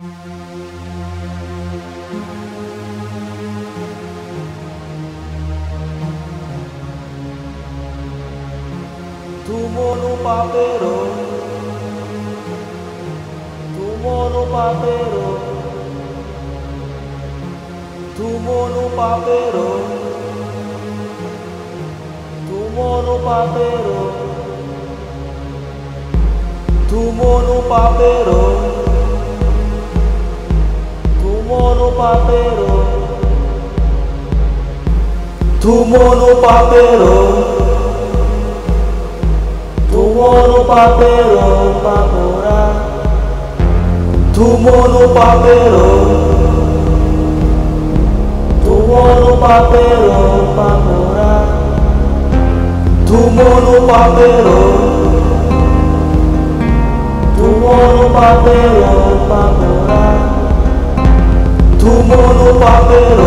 Tumo no papero, tumo no papero, tumo no papero, tumo no papero, tumo no papero, tumo no papero, tumo no papero. Tumo no papero, papora. Tumo no papero. Tumo no papero, papora. Tumo no papero. Tumo no papero, papora. Tumo no papero.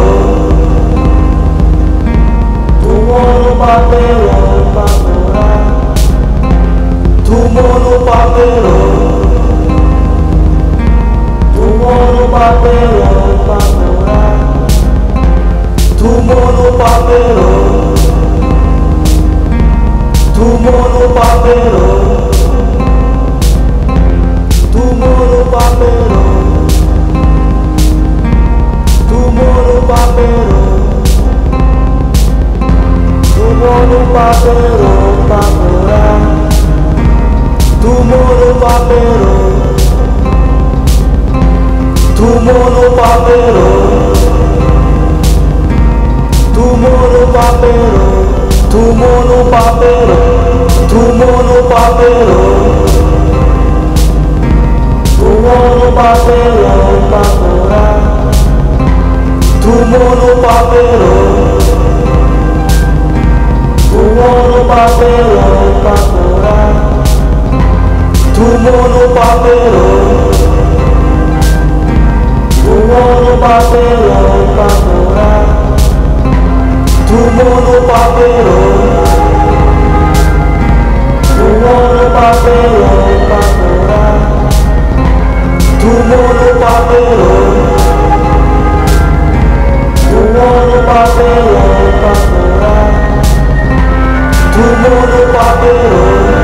Tumo no papero, papora. Tumo no papero, tumo no papero, papora. Tumo no papero, tumo no papero, tumo no papero, tumo no papero, tumo no papero, papora. Tumo no papero, tumo no papero, tumo no papero, tumo no papero, tumo no papero, tumo no papero, papora. Tumo no papero, tumo no papero, papora. Tumo no papero, tumo no papero, papora. Tumo no papero, tumo no papero, papora. Tumo no papero, tumo no papero, papora. Tumo no papero.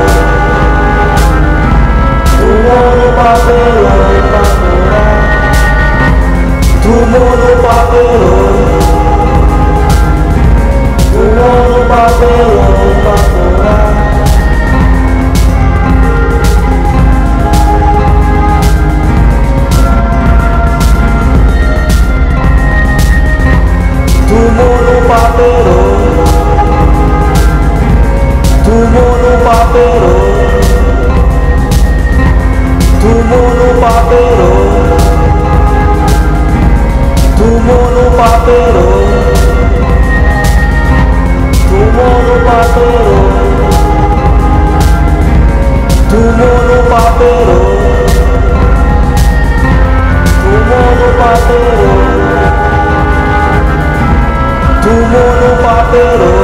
Tumo no papero, papora. Tumo no papero. Tumo no papero, papora. Tumo no papero. Tumo no papero. Tumo no papero, tumo no papero, tumo no papero, tumo no papero, tumo no papero, tumo no papero.